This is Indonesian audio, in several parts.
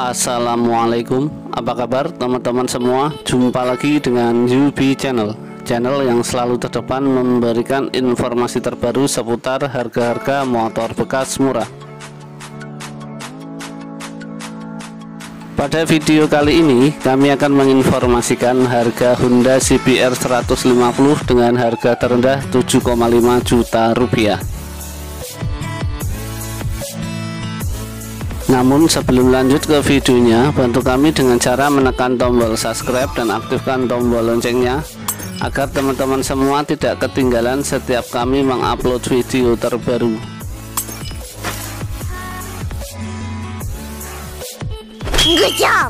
Assalamualaikum, apa kabar teman-teman semua? Jumpa lagi dengan Yubi Channel yang selalu terdepan memberikan informasi terbaru seputar harga-harga motor bekas murah. Pada video kali ini kami akan menginformasikan harga Honda CBR 150 dengan harga terendah 7,5 juta rupiah. Namun sebelum lanjut ke videonya, bantu kami dengan cara menekan tombol subscribe dan aktifkan tombol loncengnya agar teman-teman semua tidak ketinggalan setiap kami mengupload video terbaru. Good job.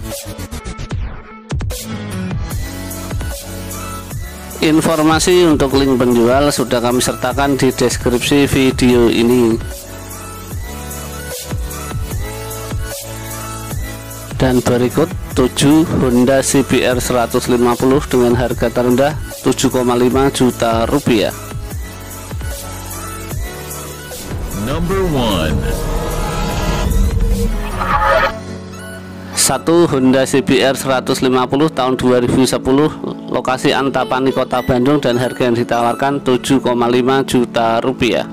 Informasi untuk link penjual sudah kami sertakan di deskripsi video ini. Dan berikut 7 Honda CBR 150 dengan harga terendah 7,5 juta rupiah. Number 1. 1 Honda CBR 150 tahun 2010, lokasi Antapani Kota Bandung dan harga yang ditawarkan 7,5 juta rupiah.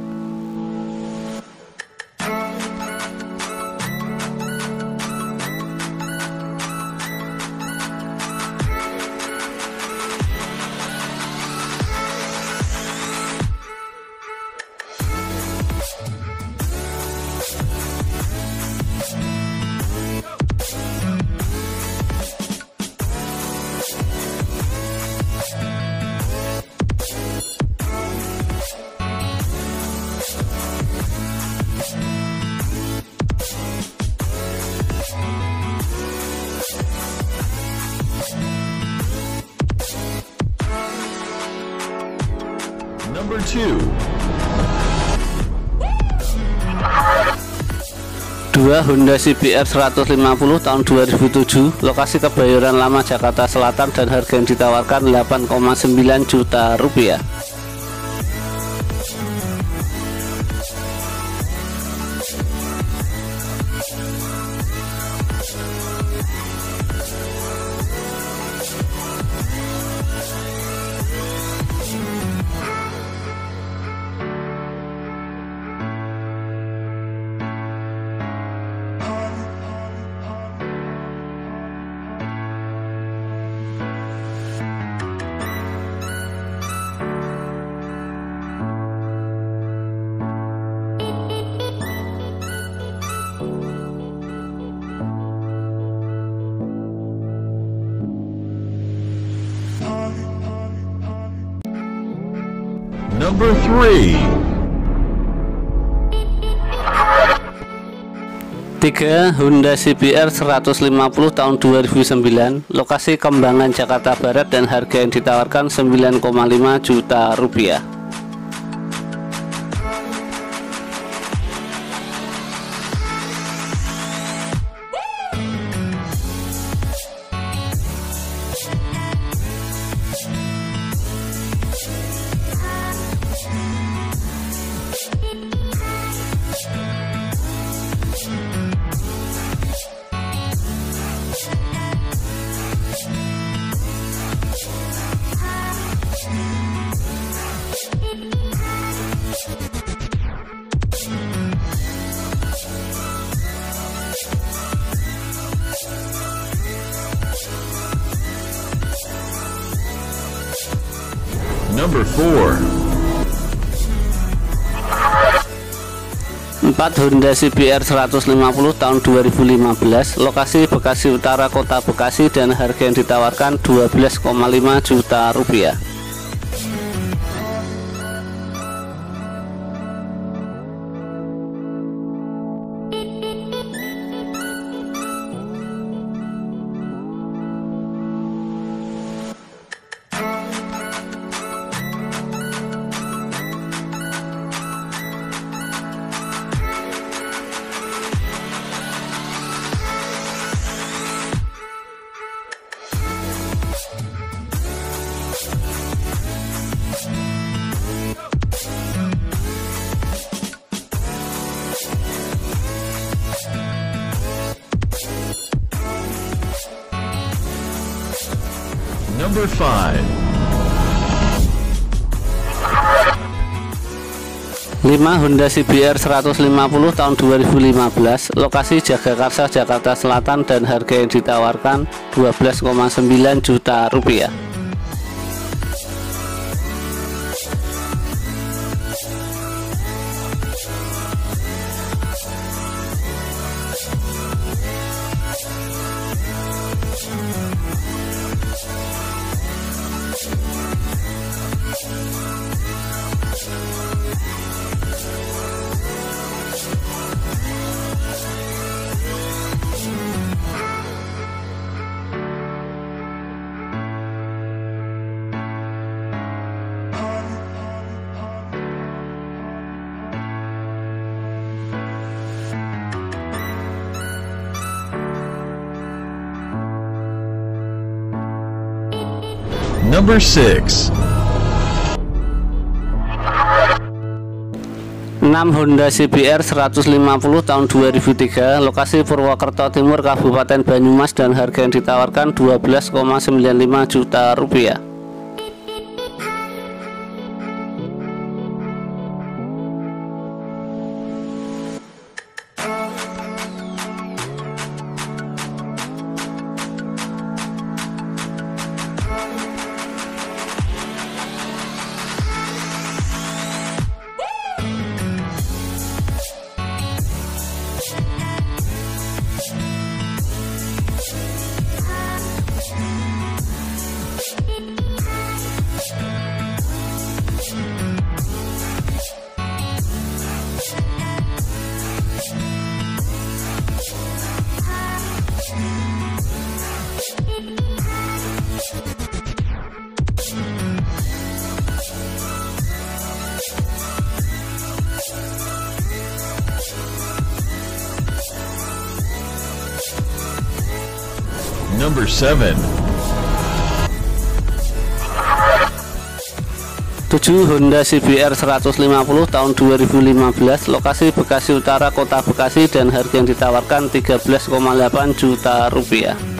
Number 2. 2 Honda CBR 150 tahun 2007, lokasi Kebayoran Lama Jakarta Selatan dan harga yang ditawarkan 8,9 juta rupiah. Number 3. 3 Honda CBR 150 tahun 2009, lokasi Kembangan Jakarta Barat dan harga yang ditawarkan 9,5 juta rupiah. Number 4. 4 Honda CBR 150 tahun 2015, lokasi Bekasi Utara Kota Bekasi dan harga yang ditawarkan 12,5 juta rupiah. Number 5. 5 Honda CBR 150 tahun 2015, lokasi Jagakarsa, Jakarta Selatan, dan harga yang ditawarkan 12,9 juta rupiah. Number 6. 6 Honda CBR 150 tahun 2003, lokasi Purwokerto Timur, Kabupaten Banyumas, dan harga yang ditawarkan 12,95 juta rupiah. Number 7. 7 Honda CBR 150 tahun 2015, lokasi Bekasi Utara, Kota Bekasi, dan harga yang ditawarkan 13,8 juta rupiah.